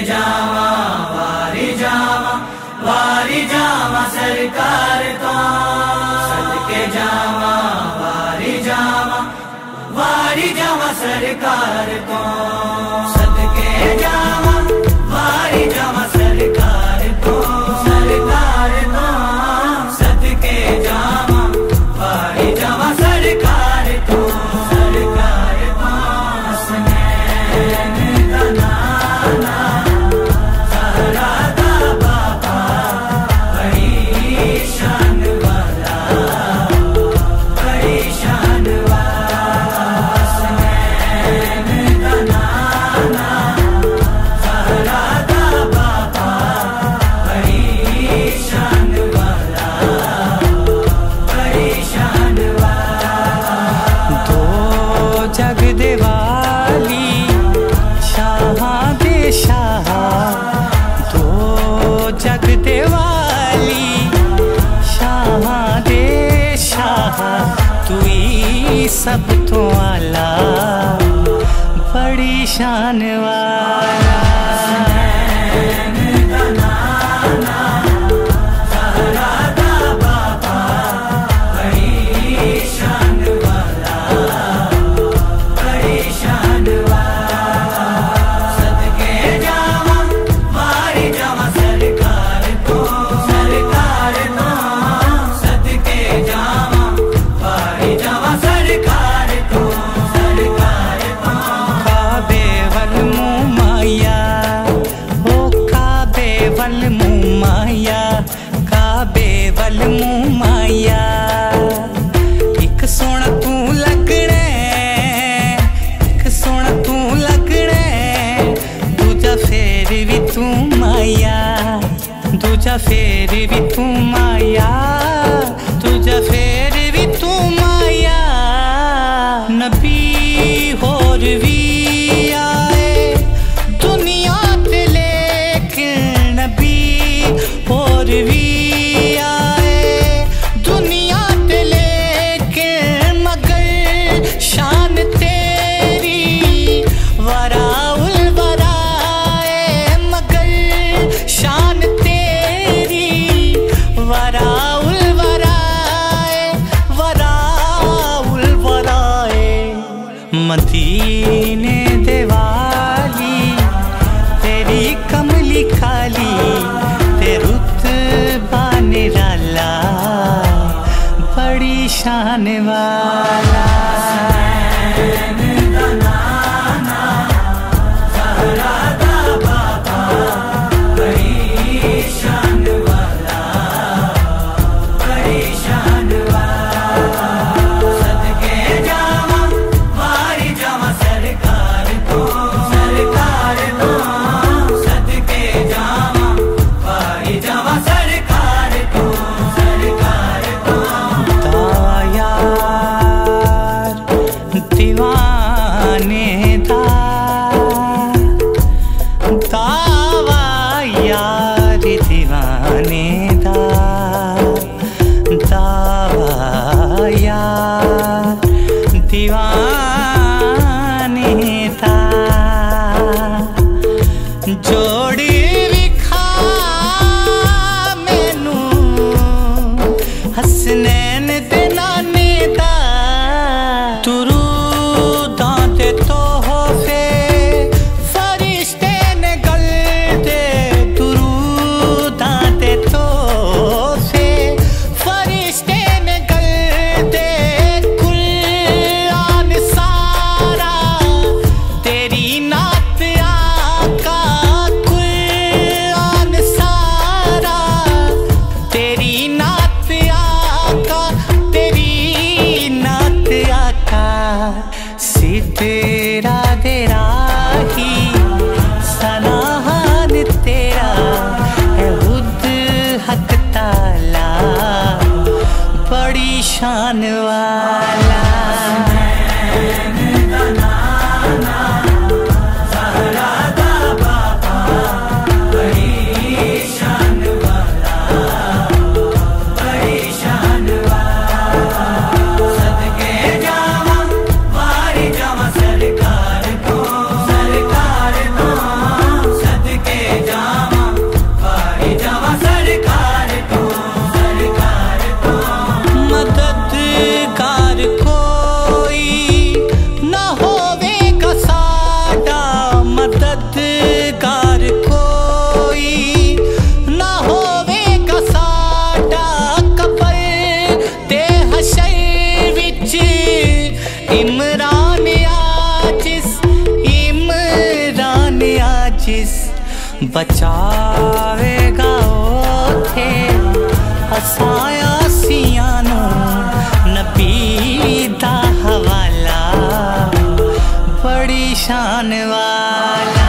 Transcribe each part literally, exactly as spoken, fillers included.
जावा वारी जावा वारी जावा सरकार तो सदके जावा वारी जावा वारी जावा सरकार तो सदके जावा वारी जावा सरकार तो सरकार तो सदके जावा वारी जावा सरकार तो सरकार तो हसनैन का नाना ज़हरा का बाबा बड़ी शान वाला बड़ी शान वाला हसनैन का नाना ज़हरा का बाबा बड़ी शान वाला बड़ी शान वाला। दो जग देवाली शाह दे शाह, दो जग देवाली शाह दे शाह, तू ही सब तो आला बड़ी शान वाला। काबे वल मुँह माया, एक सोना तू लगना, एक सोना तू लगना, दूजा फेर भी तू माया, दूजा फेर भी तू माया, दूजा फेर भी तू माया। नबी होर भी आए दुनिया ते लेकिन नबी होर भी मदीने देवाली तेरी कमली खाली, ते रुतबा निराला बड़ी शान वाला। जोड़ी विखा मैनू हसनैन दे नाने दा, तुरू दांते तो होफे फरिश्ते ने गल दे, तुरू दांते तो होफे फरिश्ते ने गल दे। कुरान सारा तेरी नात तेरा तेरा ही सनाहन तेरा है खुद हक ताला बड़ी शान वाला। सरकार को सरकार तो सदके इमरान आजिस इमरान आजिस बचावेगा ओथे असाया सियानो नबी दा हवाला बड़ी शान वाला।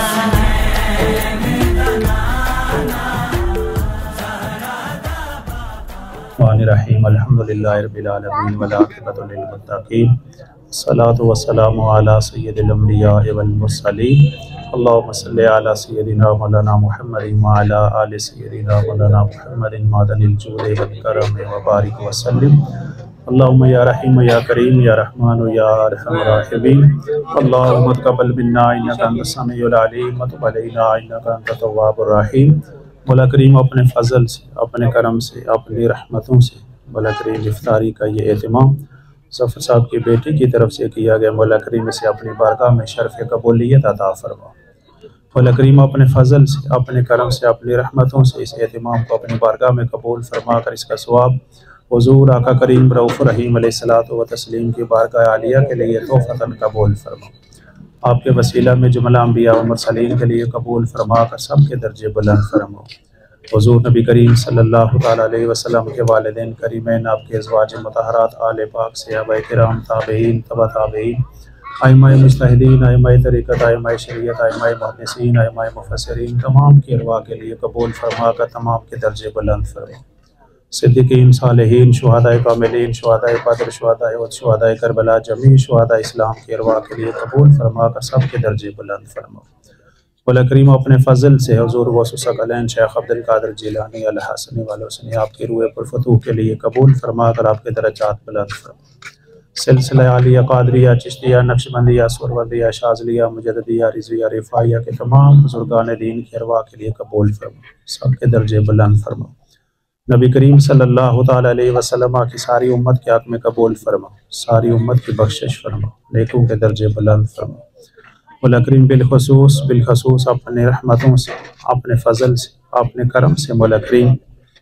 रहीम अल्हम्दुलिल्लाहि रब्बिल आलमीन वल आक़िबतु लिल मुत्तक़ीन सलातु वस्सलामु अला सय्यिदिल अंबिया वल मुरसलीन अल्लाहुम्मा सल्लि अला सय्यिदिना मौलाना मुहम्मदिन व अला आलि सय्यिदिना मौलाना मुहम्मदिन मादनिल जूदि वल करम व बारिक व सल्लिम अल्लाहुम्मा या रहीम या करीम या रहमान या अरहमर राहिमीन अल्लाहुम्मा तक़ब्बल मिन्ना इन्नका अंतस समीउल अलीम व तुब अलैना इन्नका अंतत तव्वाबुर रहीम। मौला करीम अपने फ़ज़ल से, अपने करम से, अपनी रहमतों से मौला करीम इफ्तारी का ये एहतमाम ज़फ़र साहब की बेटी की तरफ से किया गया। मौला करीम से अपनी बारगाह में शर्फ़ कबूलियत अता फरमा। मौला करीम अपने फ़ज़ल से, अपने करम से, अपनी रहमतों से इस एहतमाम को अपनी बारगाह में कबूल फरमा कर इसका सवाब हुज़ूर आका करीम रऊफ़ रहीम अलैहिस्सलातु व तस्लीम की बारगाह आलिया के लिए तोहफ़तन कबूल फरमा। आपके वसीला में जुमला अंबिया व मुरसलीन के लिए कबूल फरमा कर सब के दर्जे बुलंद फरमा। हुज़ूर नबी करीम सल्लल्लाहु तआला अलैहि वसल्लम के वालिदैन करीमैन, आपके अज़वाज मुतहरात, आले पाक, सहाबाए किराम, ताबईन, तबा ताबईन, अइम्माए मुज्तहिदीन, अइम्माए तरीक़त, अइम्माए शरीयत, अइम्माए मुहद्दिसीन, अइम्माए मुफस्सिरीन तमाम की अरवाह के लिए कबूल फरमा कर तमाम के दर्जे बुलंद फरमा। सिद्दीकीन, सालिहीन, शुहदाए कामिलीन, शुहदाए बद्र, शुहदाए उहद, शुहदाए करबला, जमी शुहदाए इस्लाम की अरवाह के लिए कबूल फरमा कर सब के दर्जे बुलंद फरमा। मौला करीम अपने फ़ज़ल से हुज़ूर गौस सकलैन शेख अब्दुल कादिर जिलानी अल हसनी वाले हुसैनी आपकी रूह पुरफ़तूह के लिए कबूल फरमा कर आपके दर्जात बुलंद फरमा। सिलसिला आलिया, क़ादरिया, चिश्तिया, नक्शबंदिया, सुरवंदिया, शाज़लिया, मुजद्दिदिया, रिज़विया, रिफ़ाइया के तमाम बुज़ुर्गान दीन की अरवाह के लिए कबूल फरमा, सब के दर्जे बुलंद फरमा। नबी करीम सल्लल्लाहु तआला अलैहि वसल्लम की सारी उम्मत के हक़ में कबूल फरमा, सारी उम्मत की बख्शिश फरमा, नेकों के दर्जे बुलंद फरमा। मौला करीम बिलखसूस बिलखसूस अपने रहमतों से, अपने फ़ज़ल से, अपने करम से मौला करीम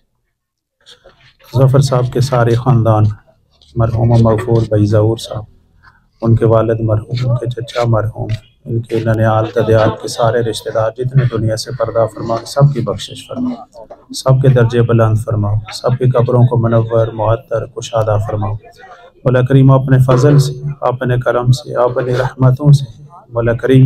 ज़फ़र साहब के सारे ख़ानदान, मरहूम मग़फ़ूर भाई ज़हूर साहब, उनके वालिद मरहूम, उनके चचा मरहूम, इनके ननियाल ददयाल के सारे रिश्तेदार जितने दुनिया से पर्दा फरमा, सब की बख्शिश फरमा, सब के दर्जे बुलंद फरमाओ, सब की कब्रों को मनव्वर मुअत्तर कुशादा फरमाओ। मौला करीम अपने फ़ज़ल से, अपने करम से, अपनी रहमतों से मौला करीम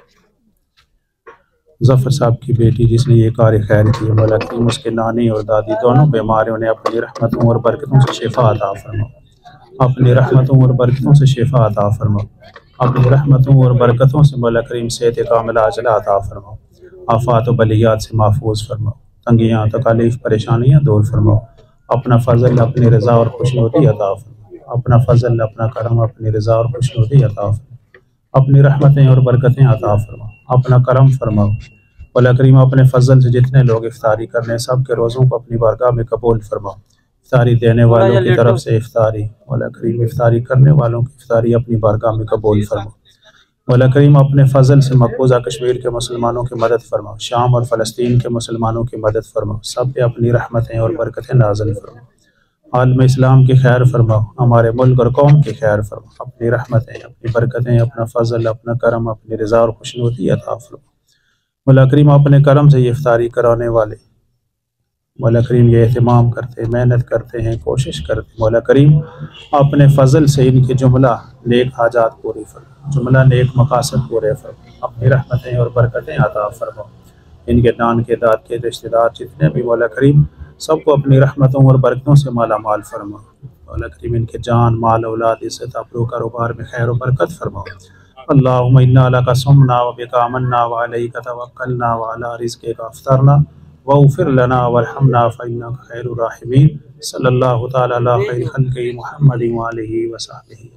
ज़फ़र साहब की बेटी जिसने ये कार्य खैर की, मौला करीम उसके नानी और दादी दोनों बीमार, उन्हें अपनी रहमतों और बरकतों से शिफा अता फरमाओ, अपनी रहमतों और बरकतों से शिफा अता फरमाओ, अपनी रहमतों और बरकतों से मौला करीम सेहत कामिला अजला अता फरमाओ, आफ़ात व बलियात से महफूज फरमाओ, तंगियाँ तकालीफ परेशानियाँ दूर फरमाओ। अपना फ़ज़ल, अपनी रज़ा और खुशनुदी अता फरमाओ, अपना फ़ज़ल, अपना करम, अपनी रज़ा और खुशनुदी अता फरमाओ, अपनी रहमतें और बरकतें अता फरमाओ, अपना करम फरमाओ। मौला करीम अपने फ़ज़ल से जितने लोग इफ्तारी करने सब के रोज़ों को अपनी बारगाह में कबूल फरमाओ। इफ्तारी देने वालों की तरफ से इफ्तारी, मौला करीम इफ्तारी करने वालों की इफ्तारी अपनी बारगाह में कबूल फरमाओ। मौला करीम अपने फ़ज़ल से मकबूजा कश्मीर के मुसलमानों की मदद फरमाओ, शाम और फ़लस्तीन के मुसलमानों की मदद फरमाओ, सब पे अपनी रहमतें और बरकतें नाज़िल फरमाओ। आलम इस्लाम की खैर फरमाओ, हमारे मुल्क और कौम की खैर फरमाओ, अपनी रहमतें, अपनी बरकतें, अपना फ़ज़ल, अपना करम, अपनी रज़ा और खुशनुदी अता फरमाओ। मौला करीम अपने करम से ये इफ्तारी कराने वाले मौला करीम ये एहतमाम करते, मेहनत करते हैं, कोशिश करते, मौला करीम अपने फ़ज़ल से इनके जुमला नेक हाजात पूरी फरमाओ, जुमला नेक मकासद पूरे फरमाओ, अपनी रहमतें और बरकतें अता फरमाओ। इनके नान के दाद के रिश्तेदार जितने भी मौला करीम सबको अपनी रहमतों और बरकतों से माला माल फरमाओ। मौला करीम इनके जान, माल, औलाद, इज़्ज़त, आबरू, कारोबार में खैर और बरकत फरमाओ। अल्लाहुम्मा इन्ना लका सुमना व बिका आमन्ना व अलैका तवक्कलना व अला रिज़्क़िका अफ़्तरना वग़फ़िर लना वरहमना फ़इन्नका खैरुर राहिमीन। सल्लल्लाहु तआला अला खैरि ख़ल्क़ि मुहम्मदिन व आलिहि व सहबिहि।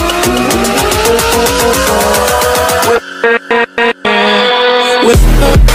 With